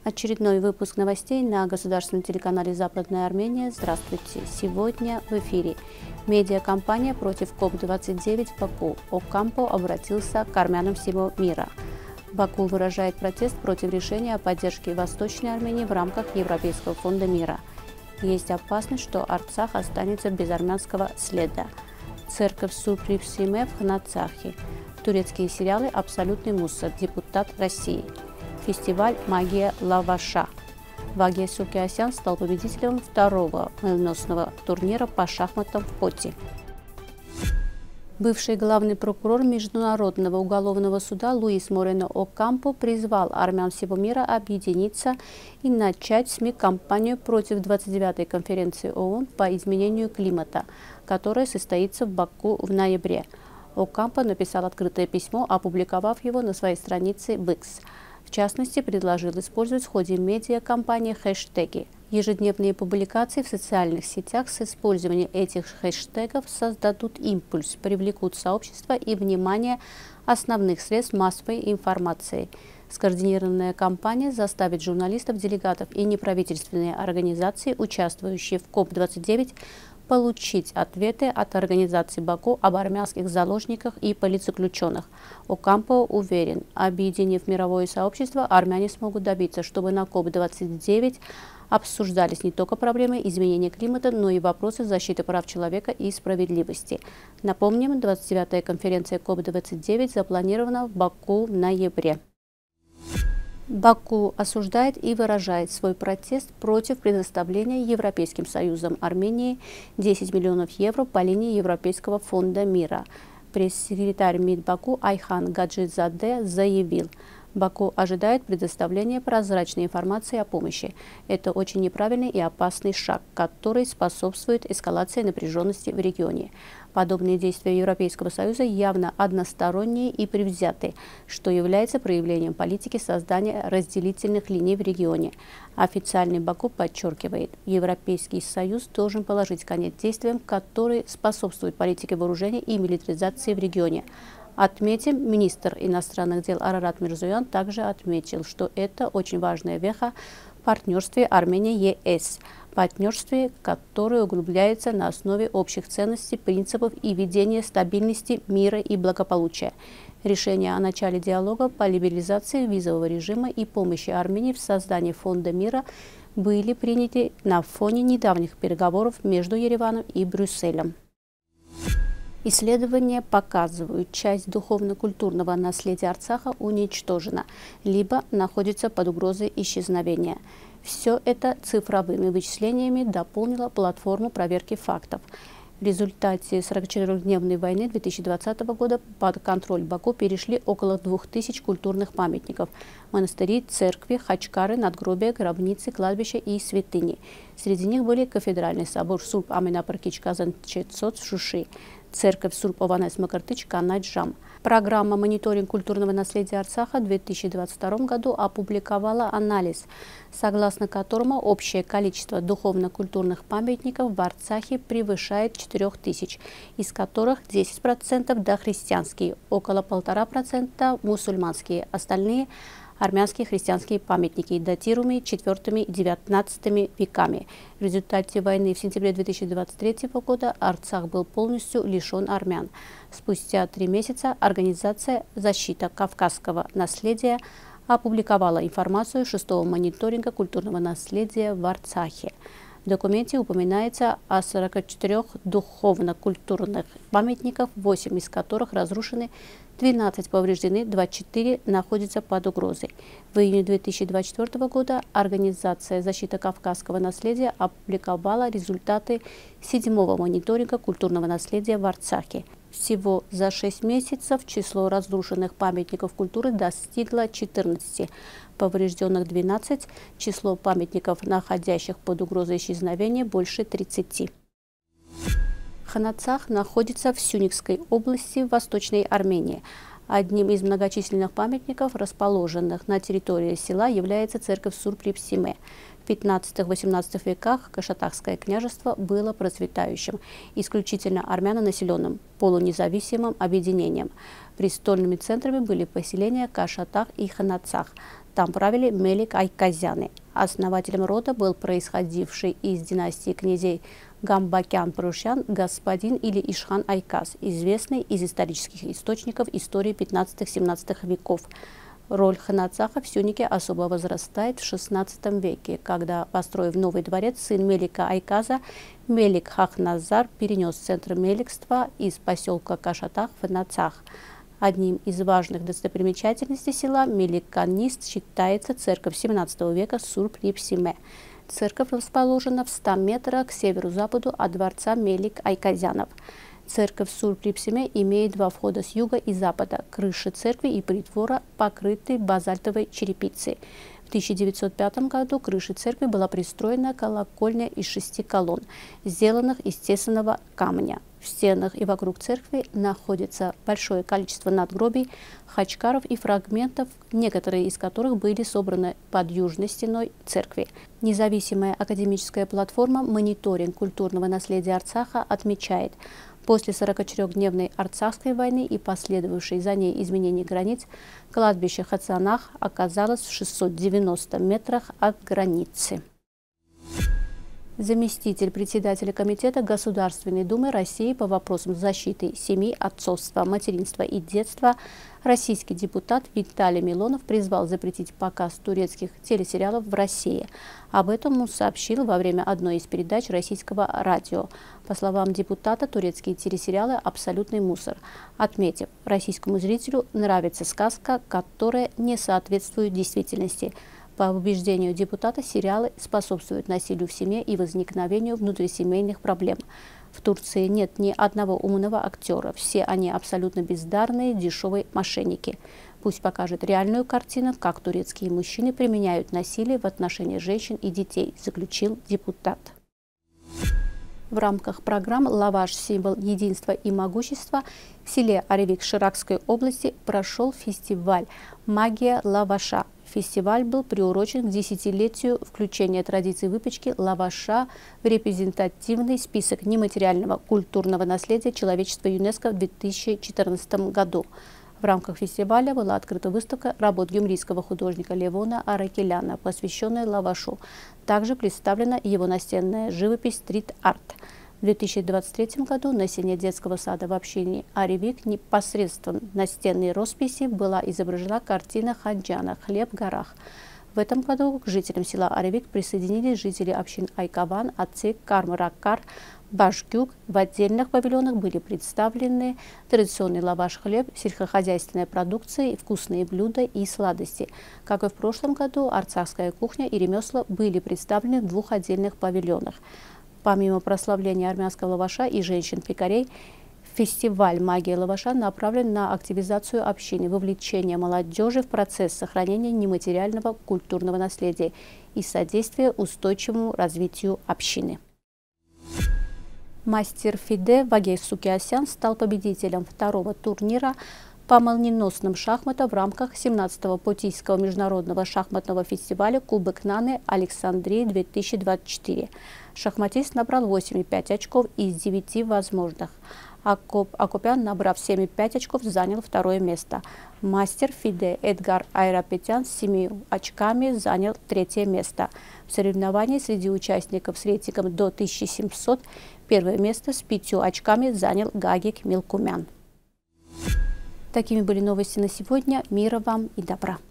Очередной выпуск новостей на государственном телеканале «Западная Армения». Здравствуйте! Сегодня в эфире. Медиакомпания против КОП-29 в Баку. Окампо обратился к армянам всего мира. Баку выражает протест против решения о поддержке Восточной Армении в рамках Европейского фонда мира. Есть опасность, что Арцах останется без армянского следа. Церковь Сурп-Псиме в Ханацахе. Турецкие сериалы «Абсолютный мусор», депутат России. Фестиваль «Магия лаваша». Вагия Сукиасян стал победителем второго молниеносного турнира по шахматам в Поти. Бывший главный прокурор Международного уголовного суда Луис Морено Окампо призвал армян всего мира объединиться и начать СМИ-кампанию против 29-й конференции ООН по изменению климата, которая состоится в Баку в ноябре. Окампо написал открытое письмо, опубликовав его на своей странице в X. В частности, предложил использовать в ходе медиакомпании хэштеги. Ежедневные публикации в социальных сетях с использованием этих хэштегов создадут импульс, привлекут сообщество и внимание основных средств массовой информации. Скоординированная кампания заставит журналистов, делегатов и неправительственные организации, участвующие в КОП-29, получить ответы от организации Баку об армянских заложниках и политзаключенных. Окампо уверен, объединив мировое сообщество, армяне смогут добиться, чтобы на КОП-29 обсуждались не только проблемы изменения климата, но и вопросы защиты прав человека и справедливости. Напомним, 29-я конференция КОП-29 запланирована в Баку в ноябре. Баку осуждает и выражает свой протест против предоставления Европейским Союзом Армении 10 миллионов евро по линии Европейского фонда мира. Пресс-секретарь МИД Баку Айхан Гаджидзаде заявил, Баку ожидает предоставления прозрачной информации о помощи. Это очень неправильный и опасный шаг, который способствует эскалации напряженности в регионе. Подобные действия Европейского Союза явно односторонние и предвзяты, что является проявлением политики создания разделительных линий в регионе. Официальный Баку подчеркивает, Европейский Союз должен положить конец действиям, которые способствуют политике вооружения и милитаризации в регионе. Отметим, министр иностранных дел Арарат Мирзоян также отметил, что это очень важная веха в партнерстве Армения-ЕС, партнерстве, которое углубляется на основе общих ценностей, принципов и ведения стабильности, мира и благополучия. Решение о начале диалога по либерализации визового режима и помощи Армении в создании Фонда мира были приняты на фоне недавних переговоров между Ереваном и Брюсселем. Исследования показывают, часть духовно-культурного наследия Арцаха уничтожена, либо находится под угрозой исчезновения. Все это цифровыми вычислениями дополнила платформу проверки фактов. В результате 44-дневной войны 2020 года под контроль Баку перешли около 2000 культурных памятников – монастыри, церкви, хачкары, надгробия, гробницы, кладбища и святыни. Среди них были кафедральный собор Сурп Аминапаркич Казанчецот в Шуши, церковь Сурп Ованес Макартыч Канаджам. Программа «Мониторинг культурного наследия Арцаха» в 2022 году опубликовала анализ, согласно которому общее количество духовно-культурных памятников в Арцахе превышает 4000, из которых 10% дохристианские, около 1,5% мусульманские, остальные – армянские христианские памятники, датируемые IV и XIX веками. В результате войны в сентябре 2023 года Арцах был полностью лишен армян. Спустя 3 месяца организация «Защита кавказского наследия» опубликовала информацию 6-го мониторинга культурного наследия в Арцахе. В документе упоминается о 44 духовно-культурных памятниках, 8 из которых разрушены, 12 повреждены, 24 находятся под угрозой. В июне 2024 года Организация «Защита кавказского наследия» опубликовала результаты 7-го мониторинга культурного наследия в Арцахе. Всего за 6 месяцев число разрушенных памятников культуры достигло 14, поврежденных 12, число памятников, находящих под угрозой исчезновения, больше 30. Ханацах находится в Сюникской области Восточной Армении. Одним из многочисленных памятников, расположенных на территории села, является церковь Сурп-Псиме. В 15-18 веках Кашатахское княжество было процветающим, исключительно армяно-населенным, полунезависимым объединением. Престольными центрами были поселения Кашатах и Ханацах. Там правили Мелик Айказяны. Основателем рода был происходивший из династии князей Гамбакян-Прушян господин или Ишхан Айказ, известный из исторических источников истории 15-17 веков. Роль ханацаха в Сюнике особо возрастает в XVI веке, когда, построив новый дворец, сын Мелика Айказа, Мелик Хахназар, перенес центр меликства из поселка Кашатах в Нацах. Одним из важных достопримечательностей села Меликанист считается церковь XVII века Сурп-Липсиме. Церковь расположена в 100 метрах к северо-западу от дворца Мелик Айказянов. Церковь Сурп-Липсиме имеет два входа с юга и запада. Крыши церкви и притвора покрыты базальтовой черепицей. В 1905 году к крыше церкви была пристроена колокольня из 6 колонн, сделанных из тесаного камня. В стенах и вокруг церкви находится большое количество надгробий, хачкаров и фрагментов, некоторые из которых были собраны под южной стеной церкви. Независимая академическая платформа «Мониторинг культурного наследия Арцаха» отмечает, после 44-дневной Арцахской войны и последовавшей за ней изменений границ, кладбище Хацанах оказалось в 690 метрах от границы. Заместитель председателя Комитета Государственной Думы России по вопросам защиты семьи, отцовства, материнства и детства, российский депутат Виталий Милонов призвал запретить показ турецких телесериалов в России. Об этом он сообщил во время одной из передач российского радио. По словам депутата, турецкие телесериалы – абсолютный мусор, отметив, российскому зрителю нравится сказка, которая не соответствует действительности. По убеждению депутата, сериалы способствуют насилию в семье и возникновению внутрисемейных проблем. В Турции нет ни одного умного актера, все они абсолютно бездарные, дешевые мошенники. Пусть покажет реальную картину, как турецкие мужчины применяют насилие в отношении женщин и детей, заключил депутат. В рамках программ «Лаваш. Символ единства и могущества» в селе Аревик Ширакской области прошел фестиваль «Магия лаваша». Фестиваль был приурочен к 10-летию включения традиции выпечки лаваша в репрезентативный список нематериального культурного наследия человечества ЮНЕСКО в 2014 году. В рамках фестиваля была открыта выставка работ гюмрийского художника Левона Аракеляна, посвященная лавашу. Также представлена его настенная живопись «Стрит-арт». В 2023 году на стене детского сада в общине Аревик непосредственно настенной росписи была изображена картина Хаджана «Хлеб в горах». В этом году к жителям села Аревик присоединились жители общин Айкаван, Ацик, Кармаракар, Башгюк. В отдельных павильонах были представлены традиционный лаваш-хлеб, сельскохозяйственная продукция, вкусные блюда и сладости. Как и в прошлом году, арцахская кухня и ремесла были представлены в двух отдельных павильонах. Помимо прославления армянского лаваша и женщин-пекарей, фестиваль «Магия лаваша» направлен на активизацию общины, вовлечение молодежи в процесс сохранения нематериального культурного наследия и содействия устойчивому развитию общины. Мастер ФИДЕ Вагей Сукиасян стал победителем второго турнира по молниеносным шахматам в рамках 17-го Потийского международного шахматного фестиваля «Кубок Наны Александрии-2024». Шахматист набрал 8,5 очков из 9 возможных. Акопян, набрав 7,5 очков, занял второе место. Мастер ФИДЕ Эдгар Айрапетян с 7 очками занял третье место. В соревновании среди участников с рейтингом до 1700 первое место с 5 очками занял Гагик Милкумян. Такими были новости на сегодня. Мира вам и добра.